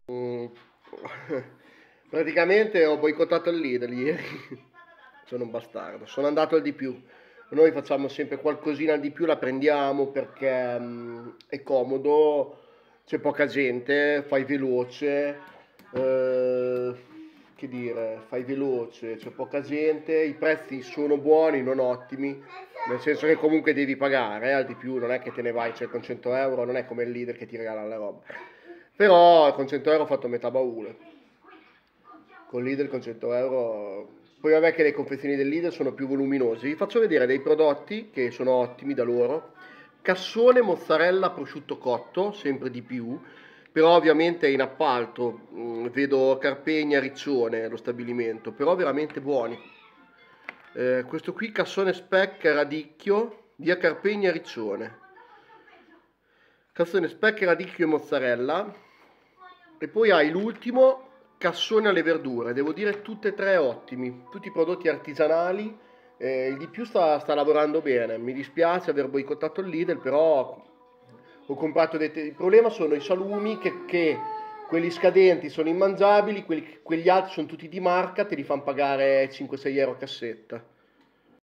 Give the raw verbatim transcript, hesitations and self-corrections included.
Mm, praticamente ho boicottato il Lidl ieri. Sono un bastardo. Sono andato al di più. Noi facciamo sempre qualcosina al di più, la prendiamo perché mm, è comodo, c'è poca gente, fai veloce. eh, che dire, fai veloce, c'è poca gente, i prezzi sono buoni, non ottimi. Nel senso che comunque devi pagare, eh, al di più, non è che te ne vai, cioè con cento euro, non è come il leader che ti regala la roba. Però con cento euro ho fatto metà baule. Con Lidl con cento euro. Poi vabbè che le confezioni del Lidl sono più voluminose. Vi faccio vedere dei prodotti che sono ottimi da loro. Cassone mozzarella prosciutto cotto, sempre di più. Però ovviamente è in appalto. Mm, vedo Carpegna, Riccione, lo stabilimento. Però veramente buoni. Eh, questo qui cassone speck radicchio, via Carpegna, Riccione. Cassone speck, radicchio e mozzarella. E poi hai l'ultimo, cassone alle verdure. Devo dire tutte e tre ottimi. Tutti i prodotti artigianali. Eh, il di più sta, sta lavorando bene. Mi dispiace aver boicottato il Lidl, però ho comprato dei... te- Il problema sono i salumi che, che quelli scadenti sono immangiabili, quelli- quegli altri sono tutti di marca, te li fanno pagare cinque sei euro a cassetta.